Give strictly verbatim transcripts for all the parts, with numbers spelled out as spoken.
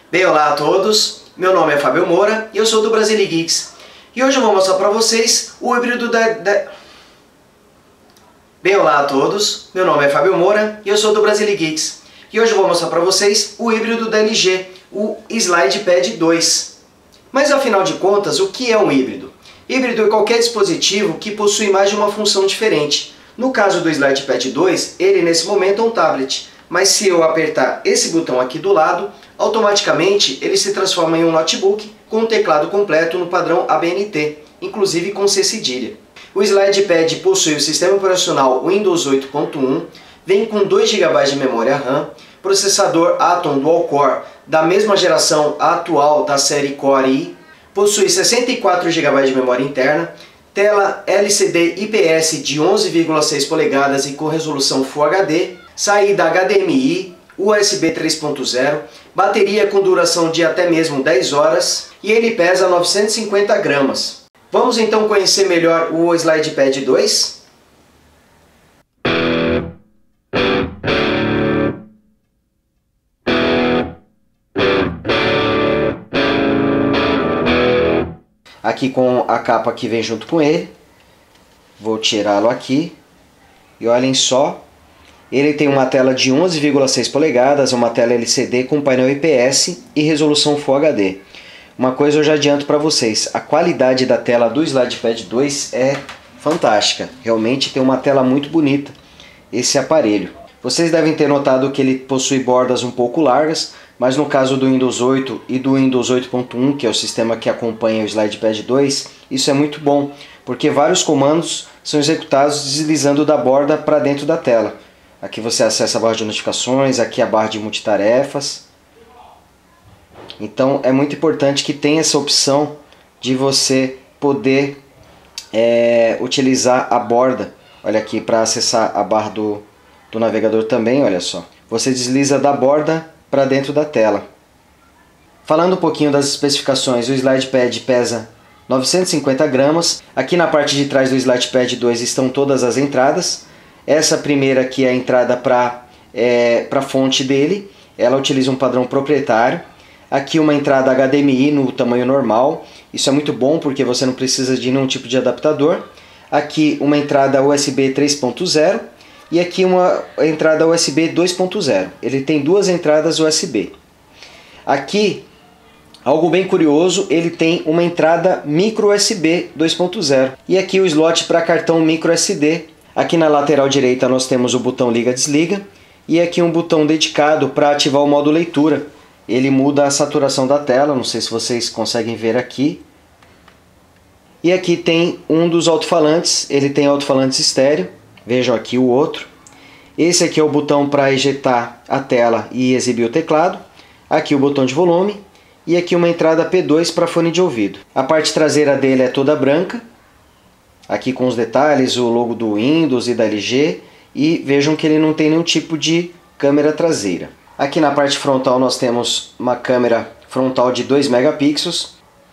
Bem, olá a todos, meu nome é Fábio Moura e eu sou do Brasiligeeks. E hoje eu vou mostrar para vocês o híbrido da... da... Bem, olá a todos, meu nome é Fábio Moura e eu sou do Brasiligeeks. E hoje eu vou mostrar para vocês o híbrido da L G, o SlidePad dois. Mas afinal de contas, o que é um híbrido? Híbrido é qualquer dispositivo que possui mais de uma função diferente. No caso do SlidePad dois, ele nesse momento é um tablet. Mas se eu apertar esse botão aqui do lado, automaticamente ele se transforma em um notebook com o teclado completo no padrão A B N T, inclusive com C cedilha. O SlidePad possui o sistema operacional Windows oito ponto um, vem com dois gigabytes de memória RAM, processador Atom Dual-Core da mesma geração atual da série Core i, possui sessenta e quatro gigabytes de memória interna, tela L C D I P S de onze vírgula seis polegadas e com resolução Full H D, saída H D M I, U S B três ponto zero, bateria com duração de até mesmo dez horas e ele pesa novecentos e cinquenta gramas. Vamos então conhecer melhor o SlidePad dois? Aqui com a capa que vem junto com ele. Vou tirá-lo aqui. E olhem só. Ele tem uma tela de onze vírgula seis polegadas, uma tela L C D com painel I P S e resolução Full H D. Uma coisa eu já adianto para vocês, a qualidade da tela do SlidePad dois é fantástica. Realmente tem uma tela muito bonita esse aparelho. Vocês devem ter notado que ele possui bordas um pouco largas, mas no caso do Windows oito e do Windows oito ponto um, que é o sistema que acompanha o SlidePad dois, isso é muito bom, porque vários comandos são executados deslizando da borda para dentro da tela. Aqui você acessa a barra de notificações, aqui a barra de multitarefas. Então é muito importante que tenha essa opção de você poder é, utilizar a borda. Olha aqui, para acessar a barra do, do navegador também, olha só. Você desliza da borda para dentro da tela. Falando um pouquinho das especificações, o SlidePad pesa novecentos e cinquenta gramas. Aqui na parte de trás do SlidePad dois estão todas as entradas. Essa primeira aqui é a entrada para é, para a fonte dele. Ela utiliza um padrão proprietário. Aqui uma entrada H D M I no tamanho normal. Isso é muito bom porque você não precisa de nenhum tipo de adaptador. Aqui uma entrada U S B três ponto zero. E aqui uma entrada U S B dois ponto zero. Ele tem duas entradas U S B. Aqui, algo bem curioso, ele tem uma entrada micro U S B dois ponto zero. E aqui o slot para cartão micro S D. Aqui na lateral direita nós temos o botão liga-desliga. E aqui um botão dedicado para ativar o modo leitura. Ele muda a saturação da tela, não sei se vocês conseguem ver aqui. E aqui tem um dos alto-falantes, ele tem alto-falantes estéreo. Vejam aqui o outro. Esse aqui é o botão para ejetar a tela e exibir o teclado. Aqui o botão de volume. E aqui uma entrada P dois para fone de ouvido. A parte traseira dele é toda branca. Aqui com os detalhes, o logo do Windows e da L G. E vejam que ele não tem nenhum tipo de câmera traseira. Aqui na parte frontal nós temos uma câmera frontal de dois megapixels.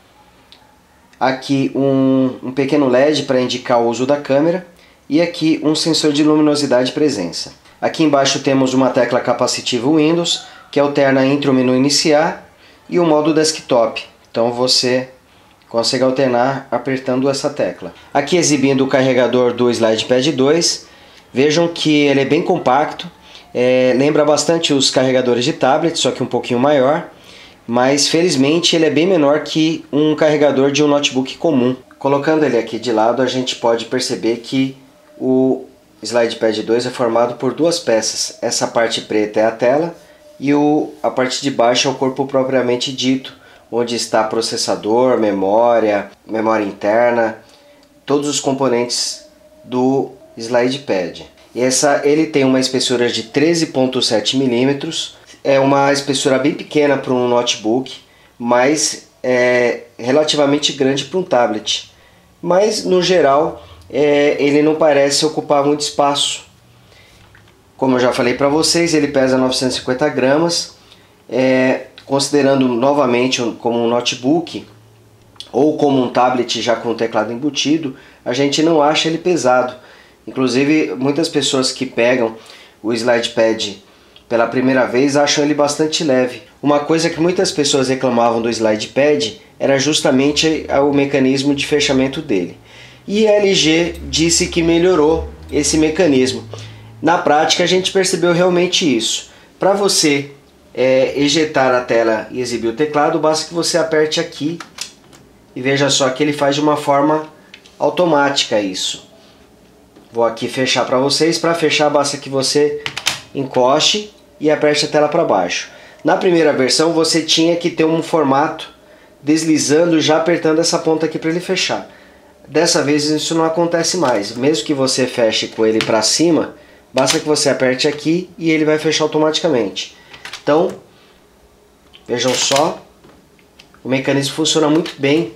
Aqui um, um pequeno L E D para indicar o uso da câmera. E aqui um sensor de luminosidade e presença. Aqui embaixo temos uma tecla capacitiva Windows, que alterna entre o menu iniciar e o modo desktop. Então você consegue alternar apertando essa tecla. Aqui exibindo o carregador do SlidePad dois. Vejam que ele é bem compacto. É, lembra bastante os carregadores de tablet, só que um pouquinho maior. Mas felizmente ele é bem menor que um carregador de um notebook comum. Colocando ele aqui de lado, a gente pode perceber que o SlidePad dois é formado por duas peças. Essa parte preta é a tela e o, a parte de baixo é o corpo propriamente dito, onde está processador, memória, memória interna, todos os componentes do SlidePad. E essa, ele tem uma espessura de treze vírgula sete milímetros, é uma espessura bem pequena para um notebook, mas é relativamente grande para um tablet. Mas no geral é, ele não parece ocupar muito espaço. Como eu já falei para vocês, ele pesa novecentos e cinquenta gramas, é, considerando novamente como um notebook ou como um tablet já com o teclado embutido, a gente não acha ele pesado. Inclusive, muitas pessoas que pegam o SlidePad pela primeira vez acham ele bastante leve. Uma coisa que muitas pessoas reclamavam do SlidePad era justamente o mecanismo de fechamento dele. E a L G disse que melhorou esse mecanismo. Na prática a gente percebeu realmente isso. Para você é, ejetar a tela e exibir o teclado, basta que você aperte aqui e veja só que ele faz de uma forma automática isso. Vou aqui fechar para vocês. Para fechar basta que você encoste e aperte a tela para baixo. Na primeira versão você tinha que ter um formato deslizando, já apertando essa ponta aqui para ele fechar. Dessa vez isso não acontece mais. Mesmo que você feche com ele para cima, basta que você aperte aqui e ele vai fechar automaticamente. Então, vejam só, o mecanismo funciona muito bem,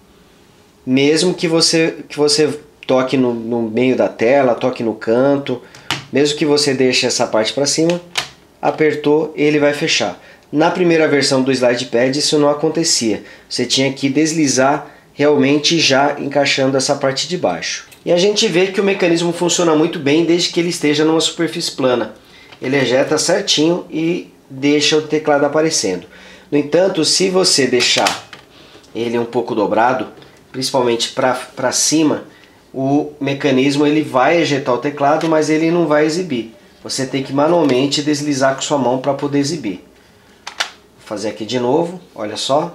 mesmo que você, que você toque no, no meio da tela, toque no canto, mesmo que você deixe essa parte para cima, apertou, ele vai fechar. Na primeira versão do SlidePad isso não acontecia, você tinha que deslizar realmente já encaixando essa parte de baixo. E a gente vê que o mecanismo funciona muito bem desde que ele esteja numa superfície plana. Ele ejeta certinho e deixa o teclado aparecendo. No entanto, se você deixar ele um pouco dobrado, principalmente para cima, o mecanismo ele vai ejetar o teclado, mas ele não vai exibir. Você tem que manualmente deslizar com sua mão para poder exibir. Vou fazer aqui de novo, olha só.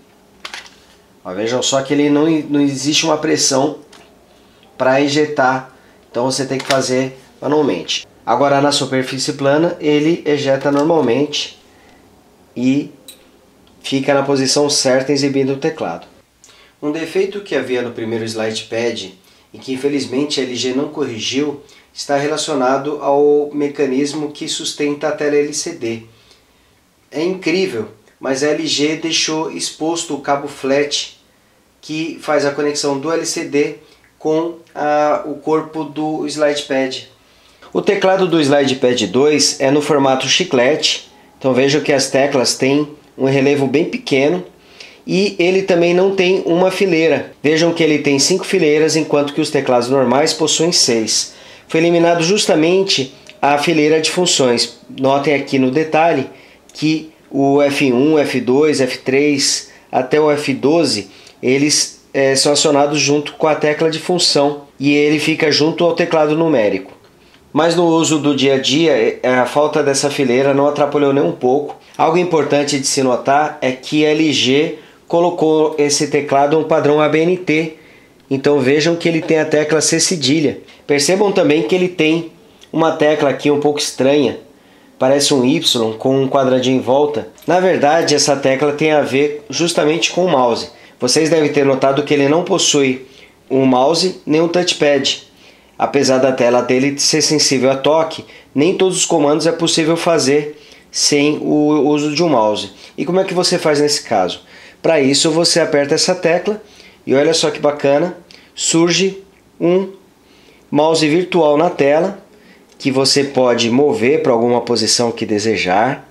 Ó, vejam só que ele não, não existe uma pressão para ejetar, então você tem que fazer manualmente. Agora na superfície plana ele ejeta normalmente e fica na posição certa exibindo o teclado. Um defeito que havia no primeiro SlidePad e que infelizmente a L G não corrigiu está relacionado ao mecanismo que sustenta a tela L C D. É incrível, mas a L G deixou exposto o cabo flat que faz a conexão do L C D com a, o corpo do SlidePad. O teclado do SlidePad dois é no formato chiclete, então vejam que as teclas têm um relevo bem pequeno e ele também não tem uma fileira. Vejam que ele tem cinco fileiras, enquanto que os teclados normais possuem seis. Foi eliminado justamente a fileira de funções. Notem aqui no detalhe que o F um, F dois, F três até o F doze eles é, são acionados junto com a tecla de função e ele fica junto ao teclado numérico. Mas no uso do dia a dia, a falta dessa fileira não atrapalhou nem um pouco. Algo importante de se notar é que a L G colocou esse teclado um padrão A B N T, então vejam que ele tem a tecla C cedilha. Percebam também que ele tem uma tecla aqui um pouco estranha, parece um Y com um quadradinho em volta. Na verdade essa tecla tem a ver justamente com o mouse. Vocês devem ter notado que ele não possui um mouse nem um touchpad. Apesar da tela dele ser sensível a toque, nem todos os comandos é possível fazer sem o uso de um mouse. E como é que você faz nesse caso? Para isso você aperta essa tecla e olha só que bacana, surge um mouse virtual na tela que você pode mover para alguma posição que desejar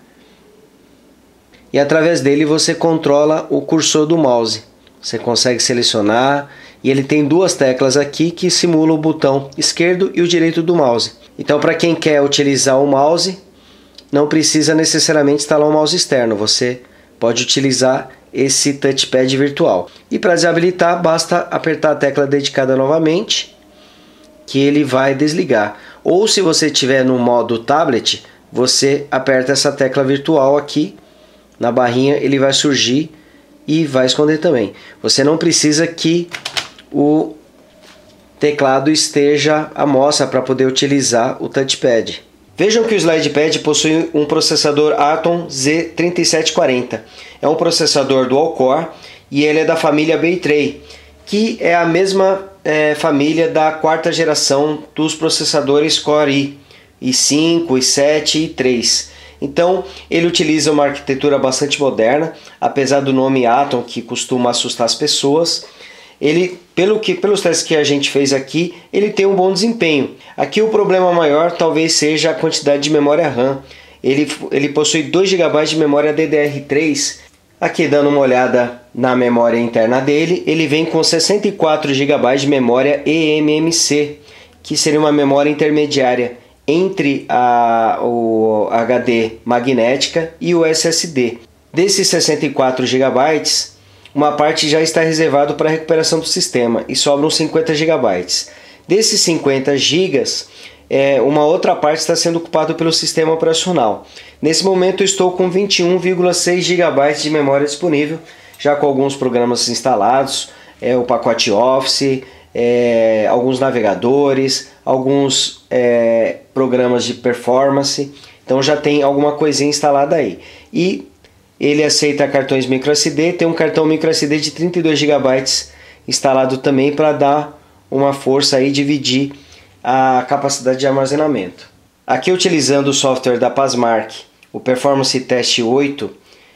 e através dele você controla o cursor do mouse. Você consegue selecionar e ele tem duas teclas aqui que simulam o botão esquerdo e o direito do mouse. Então para quem quer utilizar o mouse, não precisa necessariamente instalar um mouse externo, você pode utilizar esse touchpad virtual. E para desabilitar basta apertar a tecla dedicada novamente, que ele vai desligar. Ou se você estiver no modo tablet, você aperta essa tecla virtual aqui, na barrinha ele vai surgir e vai esconder também. Você não precisa que o teclado esteja à mostra para poder utilizar o touchpad. Vejam que o SlidePad possui um processador Atom Z trinta e sete quarenta. É um processador dual-core e ele é da família Bay-Tray, que é a mesma é, família da quarta geração dos processadores Core i, i cinco, i sete e i três. Então ele utiliza uma arquitetura bastante moderna, apesar do nome Atom que costuma assustar as pessoas. Ele, pelo que, pelos testes que a gente fez aqui, ele tem um bom desempenho. Aqui o problema maior talvez seja a quantidade de memória RAM. Ele, ele possui dois gigabytes de memória D D R três. Aqui dando uma olhada na memória interna dele, ele vem com sessenta e quatro gigabytes de memória E M M C, que seria uma memória intermediária entre a, o H D magnética e o S S D. Desses sessenta e quatro gigabytes, uma parte já está reservado para a recuperação do sistema e sobram cinquenta gigabytes. Desses cinquenta gigas, é, uma outra parte está sendo ocupada pelo sistema operacional. Nesse momento eu estou com vinte e um vírgula seis gigabytes de memória disponível, já com alguns programas instalados, é, o pacote Office, é, alguns navegadores, alguns é, programas de performance, então já tem alguma coisinha instalada aí. E ele aceita cartões micro S D, tem um cartão micro S D de trinta e dois gigabytes instalado também para dar uma força e dividir a capacidade de armazenamento. Aqui, utilizando o software da Passmark, o Performance Test oito,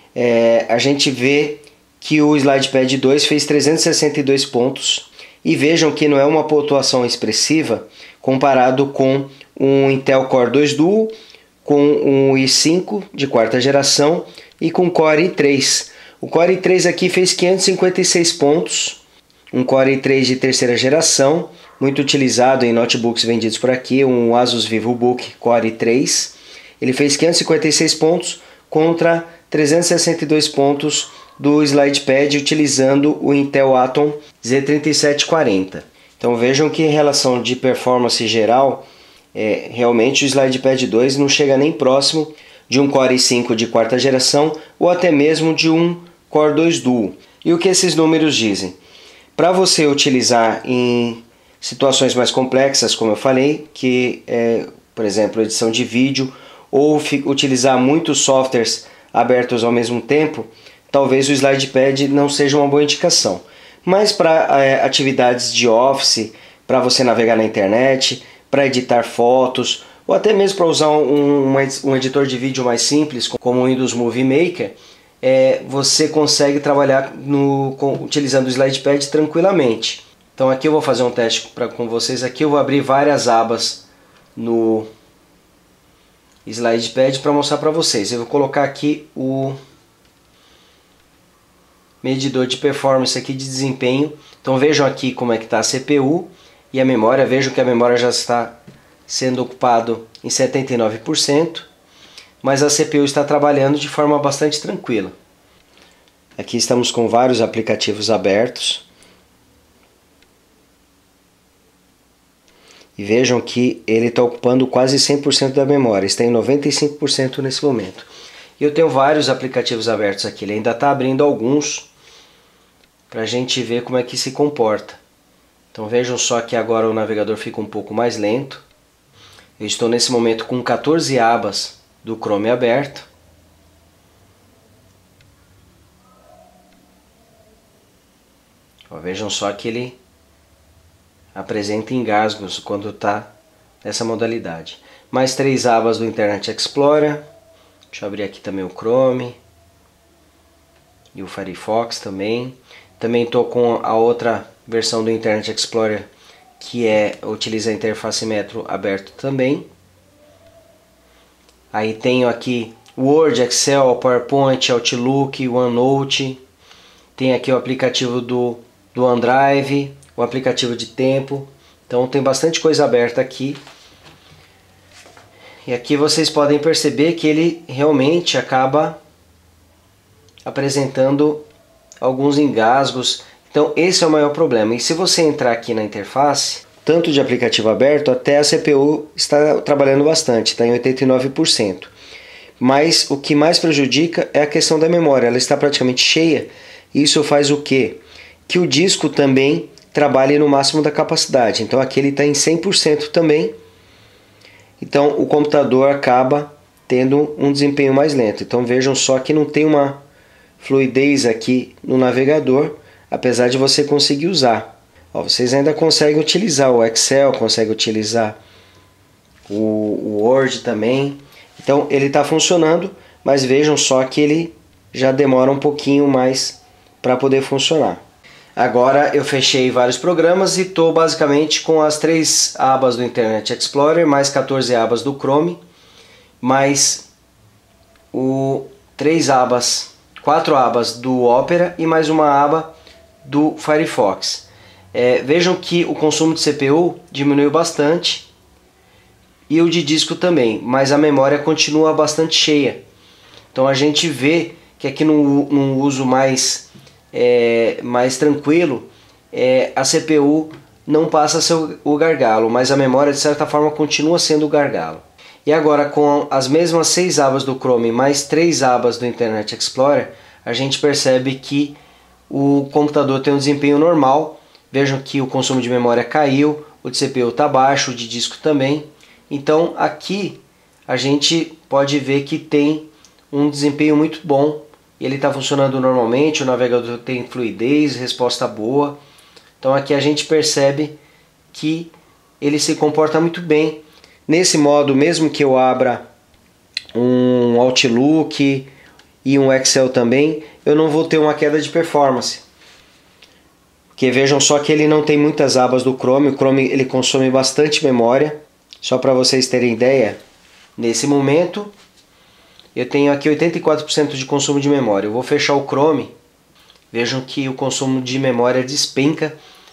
é, a gente vê que o SlidePad dois fez trezentos e sessenta e dois pontos, e vejam que não é uma pontuação expressiva comparado com um Intel Core dois Duo, com um i cinco de quarta geração e com Core i três. O Core i três aqui fez quinhentos e cinquenta e seis pontos, um Core i três de terceira geração, muito utilizado em notebooks vendidos por aqui, um Asus VivoBook Core i três. Ele fez quinhentos e cinquenta e seis pontos contra trezentos e sessenta e dois pontos do SlidePad utilizando o Intel Atom Z trinta e sete quarenta. Então vejam que em relação de performance geral, é, realmente o SlidePad dois não chega nem próximo de um Core i cinco de quarta geração ou até mesmo de um Core dois Duo. E o que esses números dizem? Para você utilizar em situações mais complexas, como eu falei, que é, por exemplo, edição de vídeo, ou utilizar muitos softwares abertos ao mesmo tempo, talvez o SlidePad não seja uma boa indicação. Mas para é, atividades de Office, para você navegar na internet, para editar fotos, ou até mesmo para usar um, um editor de vídeo mais simples, como o Windows Movie Maker, é, você consegue trabalhar no, com, utilizando o SlidePad tranquilamente. Então aqui eu vou fazer um teste pra, com vocês. Aqui eu vou abrir várias abas no SlidePad para mostrar para vocês. Eu vou colocar aqui o medidor de performance aqui de desempenho. Então vejam aqui como é que está a C P U e a memória. Vejam que a memória já está sendo ocupado em setenta e nove por cento, mas a C P U está trabalhando de forma bastante tranquila. Aqui estamos com vários aplicativos abertos. E vejam que ele está ocupando quase cem por cento da memória, está em noventa e cinco por cento nesse momento. E eu tenho vários aplicativos abertos aqui, ele ainda está abrindo alguns para a gente ver como é que se comporta. Então vejam só que agora o navegador fica um pouco mais lento. Eu estou nesse momento com quatorze abas do Chrome aberto. Ó, vejam só que ele apresenta engasgos quando está nessa modalidade. Mais três abas do Internet Explorer. Deixa eu abrir aqui também o Chrome e o Firefox também. Também estou com a outra versão do Internet Explorer que é, utiliza a interface Metro aberto também. Aí tenho aqui Word, Excel, PowerPoint, Outlook, OneNote. Tem aqui o aplicativo do, do OneDrive, o aplicativo de tempo. Então tem bastante coisa aberta aqui. E aqui vocês podem perceber que ele realmente acaba apresentando alguns engasgos. Então esse é o maior problema. E se você entrar aqui na interface, tanto de aplicativo aberto, até a C P U está trabalhando bastante, está em oitenta e nove por cento. Mas o que mais prejudica é a questão da memória, ela está praticamente cheia. Isso faz o quê? Que o disco também trabalhe no máximo da capacidade. Então aqui ele está em cem por cento também. Então o computador acaba tendo um desempenho mais lento. Então vejam só que não tem uma fluidez aqui no navegador, apesar de você conseguir usar. Ó, vocês ainda conseguem utilizar o Excel, conseguem utilizar o, o Word também. Então ele está funcionando, mas vejam só que ele já demora um pouquinho mais para poder funcionar. Agora eu fechei vários programas e estou basicamente com as três abas do Internet Explorer, mais quatorze abas do Chrome, mais o três abas, quatro abas do Opera e mais uma aba do Firefox. É, vejam que o consumo de C P U diminuiu bastante e o de disco também, mas a memória continua bastante cheia. Então a gente vê que aqui num, num uso mais, é, mais tranquilo, é, a C P U não passa a ser o, o gargalo, mas a memória de certa forma continua sendo o gargalo. E agora, com as mesmas seis abas do Chrome mais três abas do Internet Explorer, a gente percebe que o computador tem um desempenho normal. Vejam que o consumo de memória caiu, o de C P U está baixo, o de disco também. Então aqui a gente pode ver que tem um desempenho muito bom. Ele está funcionando normalmente, o navegador tem fluidez, resposta boa. Então aqui a gente percebe que ele se comporta muito bem. Nesse modo, mesmo que eu abra um Outlook e um Excel também, eu não vou ter uma queda de performance. Porque vejam só que ele não tem muitas abas do Chrome, o Chrome ele consome bastante memória. Só para vocês terem ideia, nesse momento eu tenho aqui oitenta e quatro por cento de consumo de memória. Eu vou fechar o Chrome, vejam que o consumo de memória despenca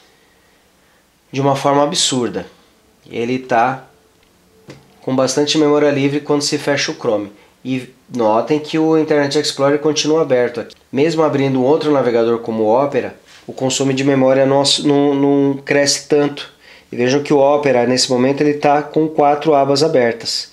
de uma forma absurda. Ele está com bastante memória livre quando se fecha o Chrome. E notem que o Internet Explorer continua aberto aqui. Mesmo abrindo um outro navegador como o Opera, o consumo de memória não, não, não cresce tanto. E vejam que o Opera, nesse momento, ele está com quatro abas abertas.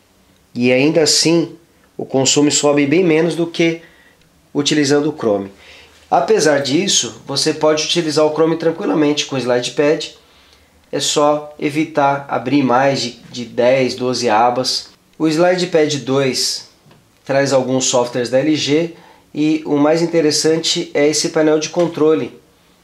E ainda assim, o consumo sobe bem menos do que utilizando o Chrome. Apesar disso, você pode utilizar o Chrome tranquilamente com o SlidePad. É só evitar abrir mais de, de dez, doze abas. O SlidePad dois traz alguns softwares da L G e o mais interessante é esse painel de controle,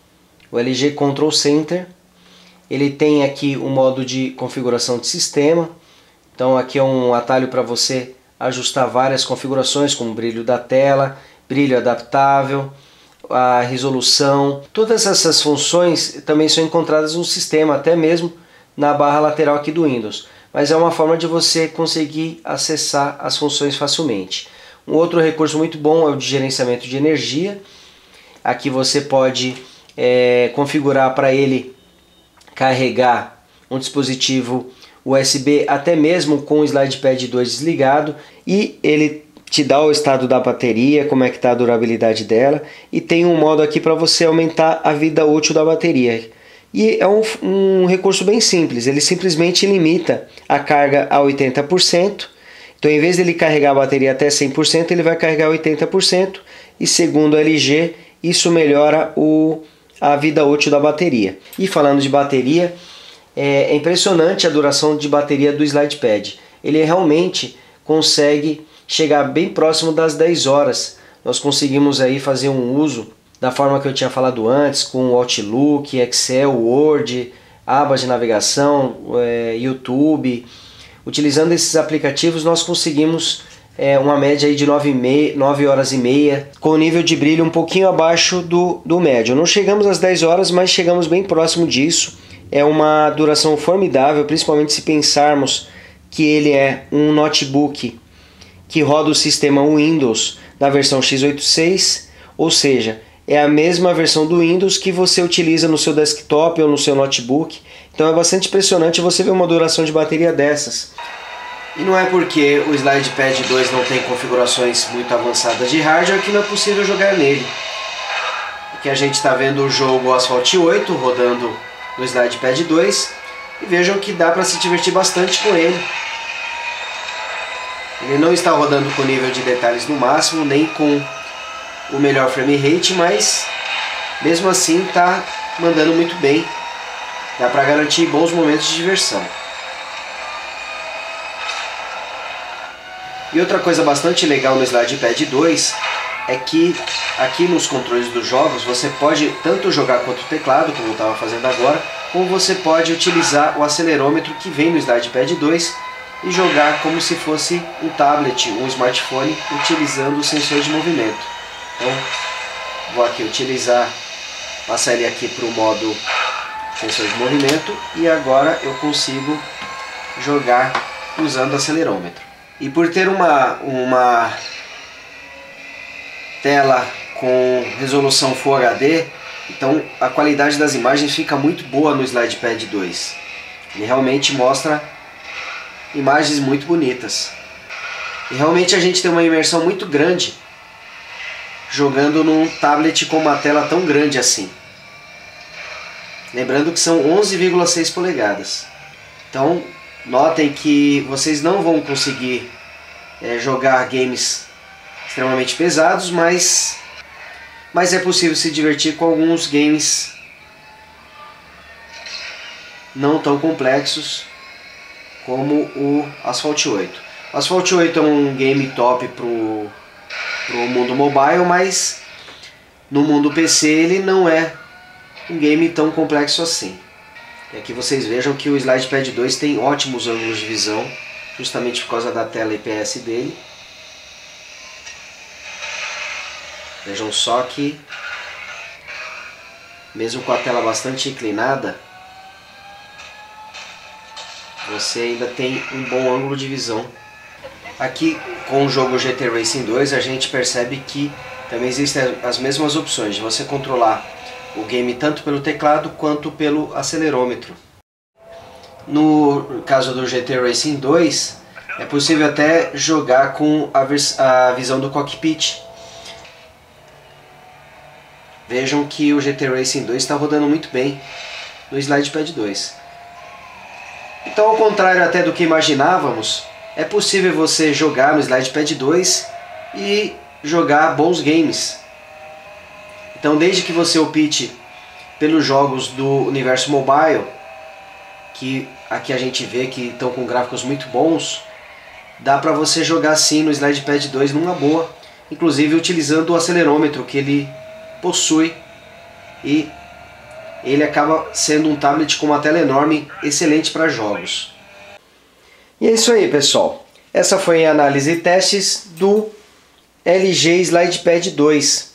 o L G Control Center. Ele tem aqui o modo de configuração de sistema. Então aqui é um atalho para você ajustar várias configurações, como brilho da tela, brilho adaptável, a resolução. Todas essas funções também são encontradas no sistema, até mesmo na barra lateral aqui do Windows. Mas é uma forma de você conseguir acessar as funções facilmente. Um outro recurso muito bom é o de gerenciamento de energia. Aqui você pode é, configurar para ele carregar um dispositivo U S B até mesmo com o SlidePad dois desligado, e ele te dá o estado da bateria, como é que está a durabilidade dela, e tem um modo aqui para você aumentar a vida útil da bateria. E é um, um recurso bem simples, ele simplesmente limita a carga a oitenta por cento. Então, em vez de ele carregar a bateria até cem por cento, ele vai carregar oitenta por cento, e segundo a L G, isso melhora o, a vida útil da bateria. E falando de bateria, é impressionante a duração de bateria do SlidePad. Ele realmente consegue chegar bem próximo das dez horas. Nós conseguimos aí fazer um uso da forma que eu tinha falado antes, com Outlook, Excel, Word, abas de navegação, é, YouTube. Utilizando esses aplicativos nós conseguimos é, uma média aí de nove horas e meia, com o nível de brilho um pouquinho abaixo do, do médio. Não chegamos às dez horas, mas chegamos bem próximo disso. É uma duração formidável, principalmente se pensarmos que ele é um notebook que roda o sistema Windows na versão x oitenta e seis, ou seja, é a mesma versão do Windows que você utiliza no seu desktop ou no seu notebook. Então é bastante impressionante você ver uma duração de bateria dessas. E não é porque o SlidePad dois não tem configurações muito avançadas de hardware que não é possível jogar nele. Aqui a gente está vendo o jogo Asphalt oito rodando no SlidePad dois, e vejam que dá para se divertir bastante com ele. Ele não está rodando com nível de detalhes no máximo, nem com o melhor frame rate, mas mesmo assim está mandando muito bem. Dá para garantir bons momentos de diversão. E outra coisa bastante legal no SlidePad dois é que aqui nos controles dos jogos você pode tanto jogar contra o teclado, como eu estava fazendo agora, como você pode utilizar o acelerômetro que vem no SlidePad dois e jogar como se fosse um tablet, um smartphone, utilizando o sensor de movimento. Então, vou aqui utilizar, passar ele aqui para o modo sensor de movimento, e agora eu consigo jogar usando o acelerômetro. E por ter uma, uma tela com resolução Full H D, então a qualidade das imagens fica muito boa no SlidePad dois. Ele realmente mostra imagens muito bonitas. E realmente a gente tem uma imersão muito grande jogando num tablet com uma tela tão grande assim. Lembrando que são onze vírgula seis polegadas. Então, notem que vocês não vão conseguir é, jogar games extremamente pesados, mas, mas é possível se divertir com alguns games não tão complexos como o Asphalt oito. O Asphalt oito é um game top pro, pro mundo mobile, mas no mundo P C ele não é um game tão complexo assim. E aqui vocês vejam que o SlidePad dois tem ótimos ângulos de visão, justamente por causa da tela I P S dele. Vejam só que, mesmo com a tela bastante inclinada, você ainda tem um bom ângulo de visão. Aqui com o jogo G T Racing dois a gente percebe que também existem as mesmas opções de você controlar o game tanto pelo teclado quanto pelo acelerômetro. No caso do G T Racing dois é possível até jogar com a, a visão do cockpit. Vejam que o G T Racing dois está rodando muito bem no SlidePad dois. Então, ao contrário até do que imaginávamos, é possível você jogar no SlidePad dois e jogar bons games. Então, desde que você opte pelos jogos do universo mobile, que aqui a gente vê que estão com gráficos muito bons, dá para você jogar sim no SlidePad dois numa boa, inclusive utilizando o acelerômetro que ele possui, e ele acaba sendo um tablet com uma tela enorme, excelente para jogos. E é isso aí, pessoal. Essa foi a análise e testes do L G SlidePad dois,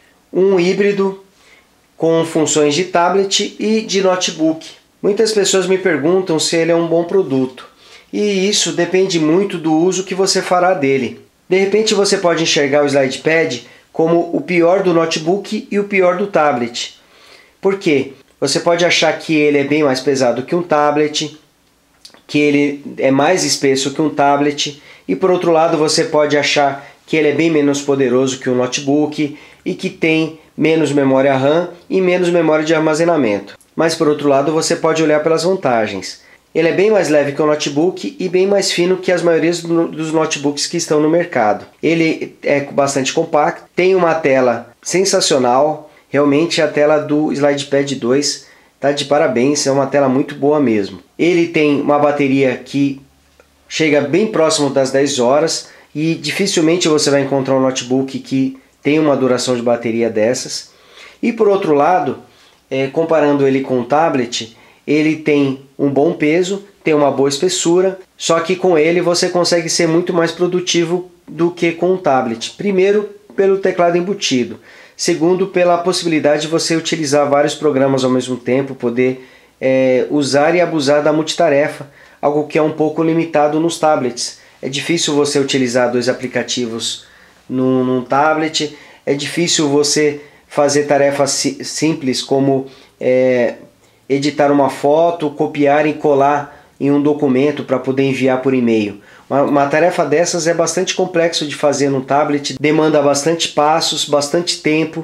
um híbrido com funções de tablet e de notebook. Muitas pessoas me perguntam se ele é um bom produto, e isso depende muito do uso que você fará dele. De repente você pode enxergar o SlidePad como o pior do notebook e o pior do tablet. Por quê? Você pode achar que ele é bem mais pesado que um tablet, que ele é mais espesso que um tablet, e por outro lado você pode achar que ele é bem menos poderoso que um notebook e que tem menos memória RAM e menos memória de armazenamento. Mas por outro lado você pode olhar pelas vantagens. Ele é bem mais leve que o notebook e bem mais fino que as maiorias dos notebooks que estão no mercado. Ele é bastante compacto, tem uma tela sensacional. Realmente a tela do SlidePad dois está de parabéns, é uma tela muito boa mesmo. Ele tem uma bateria que chega bem próximo das dez horas e dificilmente você vai encontrar um notebook que tem uma duração de bateria dessas. E por outro lado, é, comparando ele com o tablet, ele tem um bom peso, tem uma boa espessura, só que com ele você consegue ser muito mais produtivo do que com o tablet. Primeiro, pelo teclado embutido. Segundo, pela possibilidade de você utilizar vários programas ao mesmo tempo, poder é, usar e abusar da multitarefa, algo que é um pouco limitado nos tablets. É difícil você utilizar dois aplicativos num, num tablet, é difícil você fazer tarefas si simples como é, editar uma foto, copiar e colar em um documento para poder enviar por e-mail. Uma, uma tarefa dessas é bastante complexo de fazer no tablet, demanda bastante passos, bastante tempo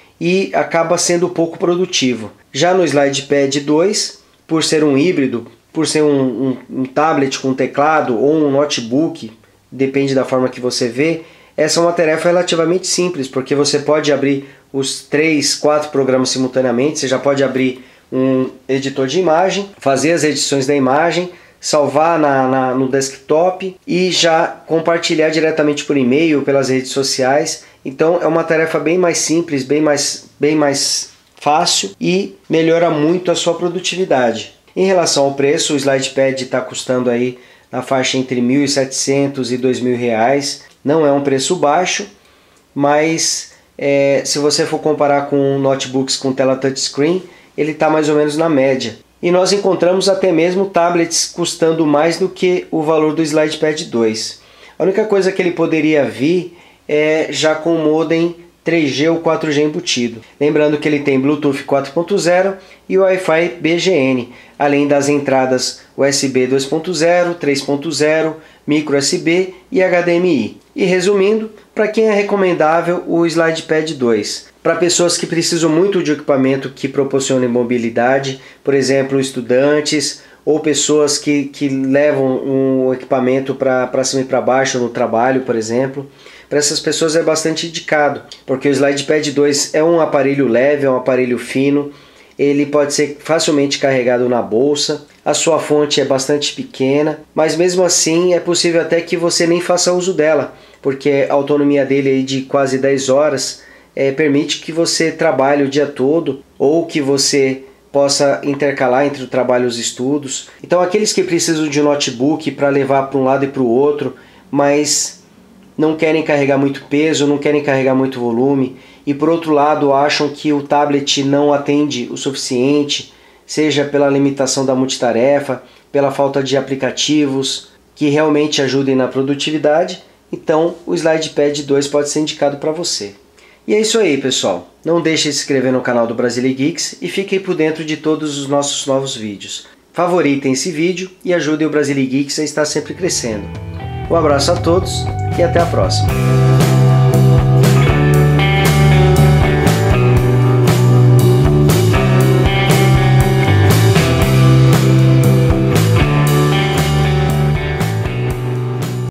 e acaba sendo pouco produtivo. Já no SlidePad dois, por ser um híbrido, por ser um, um, um tablet com teclado ou um notebook, depende da forma que você vê, essa é uma tarefa relativamente simples, porque você pode abrir os três, quatro programas simultaneamente, você já pode abrir um editor de imagem, fazer as edições da imagem, salvar na, na, no desktop e já compartilhar diretamente por e-mail, pelas redes sociais. Então é uma tarefa bem mais simples, bem mais, bem mais fácil e melhora muito a sua produtividade. Em relação ao preço, o SlidePad está custando aí na faixa entre mil e setecentos e dois mil reais. Não é um preço baixo, mas é, se você for comparar com notebooks com tela touchscreen, ele está mais ou menos na média. E nós encontramos até mesmo tablets custando mais do que o valor do SlidePad dois. A única coisa que ele poderia vir é já com modem três G ou quatro G embutido. Lembrando que ele tem Bluetooth quatro ponto zero e Wi-Fi B G N, além das entradas U S B dois ponto zero, três ponto zero, micro U S B e H D M I. E resumindo, para quem é recomendável o SlidePad dois? Para pessoas que precisam muito de equipamento que proporcione mobilidade, por exemplo, estudantes ou pessoas que, que levam um equipamento para cima e para baixo no trabalho, por exemplo. Para essas pessoas é bastante indicado, porque o SlidePad dois é um aparelho leve, é um aparelho fino, ele pode ser facilmente carregado na bolsa, a sua fonte é bastante pequena, mas mesmo assim é possível até que você nem faça uso dela, porque a autonomia dele aí de quase dez horas é, permite que você trabalhe o dia todo ou que você possa intercalar entre o trabalho e os estudos. Então aqueles que precisam de um notebook para levar para um lado e para o outro, mas não querem carregar muito peso, não querem carregar muito volume, e por outro lado acham que o tablet não atende o suficiente, seja pela limitação da multitarefa, pela falta de aplicativos que realmente ajudem na produtividade, então o SlidePad dois pode ser indicado para você. E é isso aí, pessoal. Não deixe de se inscrever no canal do Brasile Geeks e fiquem por dentro de todos os nossos novos vídeos. Favoritem esse vídeo e ajudem o Brasile Geeks a estar sempre crescendo. Um abraço a todos e até a próxima.